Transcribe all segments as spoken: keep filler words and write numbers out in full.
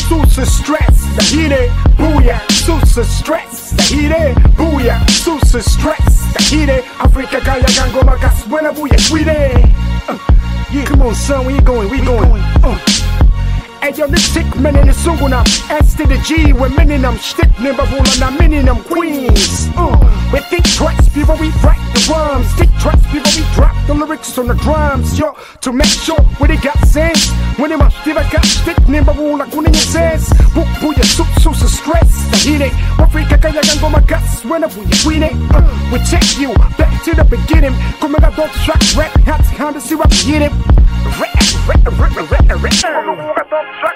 sussa stress. Tahire, booyah, sussa stress. Tahire, booyah, sussa stress. Tahire, Africa Gaya Gango Makas, buena booyah, sweetie. Uh, yeah. Come on, son, where you going? We going? Uh. Hey yo, this sick man in the sunguna. S to the G, we're meaning them. Stick Mbaula, na meaning them queens. Uh, we think twice before we write the rhymes. Think twice before we drop the lyrics on the drums. Yo, to make sure we they got sense. When they must give a got stick Mbaula, kuning sense. Book booyah, soup, soup, stress. Tahire, Africa Kaya Gango Magas, when a booyah, we uh, we take you back to the beginning. Come on, I don't track rap, hats, how to see what we get it. Rap, rap, rap, rap, rap, rap.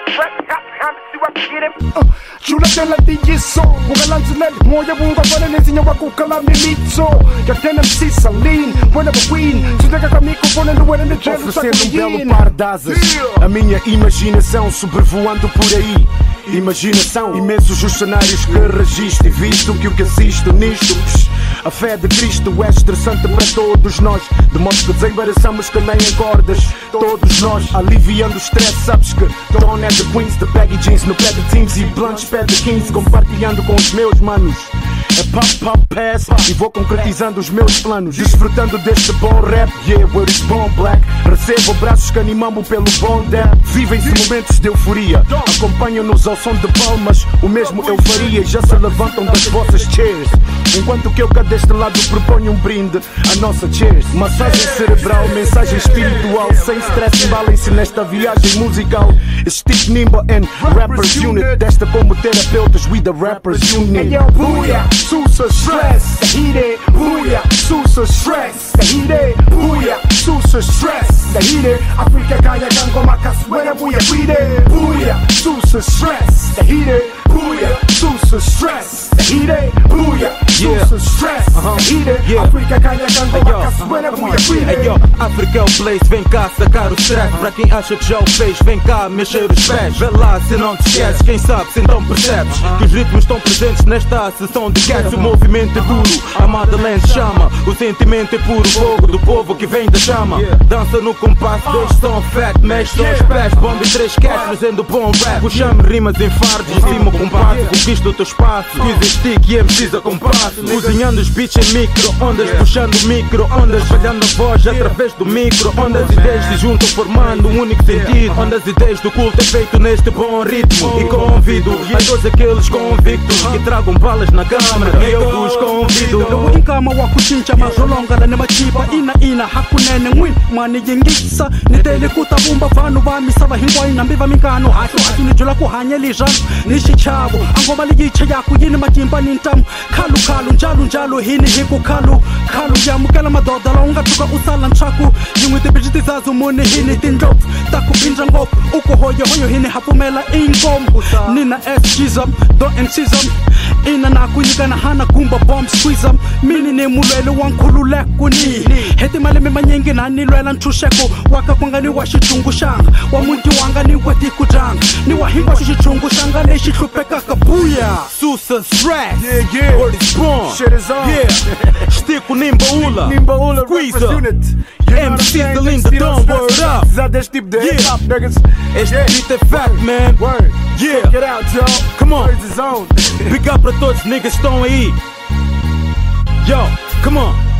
Chula de la D J so Bunga lanzulet Moya bunga Wala nisinyo wakukala militso Yatenem si Saline Whenever queen Sudega kamiko Ponendo wena de gelo Oferecendo um belo par de asas A minha imaginação sobrevoando por aí. Imaginação, imensos os cenários que registro. E visto que o que assisto nisto psh, a fé de Cristo é estressante para todos nós. De modo que desembaraçamos que nem em cordas. Todos nós aliviando o stress. Sabes que Don é de Queens, de baggy jeans no pé de teams e blunts pé de quinze. Compartilhando com os meus manos. É pop, pop, pass e vou concretizando os meus planos. Desfrutando deste bom rap, yeah, where is bom black. Recebo abraços que animamo pelo bom dap. Vivem-se momentos de euforia. Acompanham-nos ao som de palmas. O mesmo eu faria e já se levantam das vossas chairs. Enquanto que eu cá deste lado proponho um brinde à nossa cheers. Massagem cerebral, mensagem espiritual. Sem stress, embalem-se nesta viagem musical. Xtiku and Rappers Unit. Desta como terapeutas, we the Rappers Unit. Hey yo, booyah, sussa stress. Tahire, booyah, sussa stress. Tahire, booyah, sussa stress. Tahire, Africa Gaya Gango Makas, buena booyah, sweetie. Booyah, sussa stress. Tahire, booyah, sussa stress. Tahire, booyah, sussa stress. Tahire, Africa Gaya Gango Makas, buena booyah, sweetie. Hey yo, África é o place, vem cá sacar o stress. Pra quem acha que já o fez, vem cá mexer os pés. Vê lá se não te esqueces, quem sabe se então percebes que os ritmos estão presentes nesta sessão de cats. O movimento é duro, a Madeleine chama. O sentimento é puro fogo do povo que vem da chama. Dança no compasso, dois são fat, mexe são os pés. Bomba e três cats fazendo bom rap. Puxamos rimas em fardos, em cima o compasso. Conquista o teu espaço, quiz Xtiku e M Cs a compasso. Cozinhando os beats em micro-ondas, puxando micro-ondas, espalhando a voz através do micro-ondas. Ideias se juntam formando um único sentido. Onde as ideias do culto é feito neste bom ritmo. E convido a todos aqueles convictos que tragam balas na câmara, eu vos convido. Lowo inkama wakuchincha mazolonga la nemachipa ina ina hakunene ngwin mani yingisa nitele kutabumba vanhu va misava hinkwayo nambi va minkano hatu hatu ni jula ku hanya lejana ni xichavo angoma liyicha yaku yini matimba ni ntamu khalu khalu njalo njalo hini hiku khalu khalu yamukela madoda la unga tuka usala nchaku yin'we tibiji tizazu muni hini tindlopfu taku pinja ngopfu uku hoyo hoyo hini hapumela inkomo nina S-Gizam do M-Sizam ina nakunyikana hana kumba bomb squeezam mini ni mulwele wankhululeko ni heti maleme manyingi nani lwela nthusheko waka kwangani wa xichungu xanga wa muti wanga ni wa tikujanga ni wa hinkwa xichungu xanga lexi hluphekaka booyah Sussa stress, Yeah, yeah. word is born. Shit is on. Yeah, Xtiku Mbaula, Mbaula, Squeeze Rappers up. Unit. M Cs the link, the dawn, word up. Zá deste tipo de Yeah. hip hop, niggas. Este Yeah. beat é fact, man. Word. Yeah, Get out, yo. Come on. Where's the zone? big up pra todos os niggas que estão aí. Yo, come on.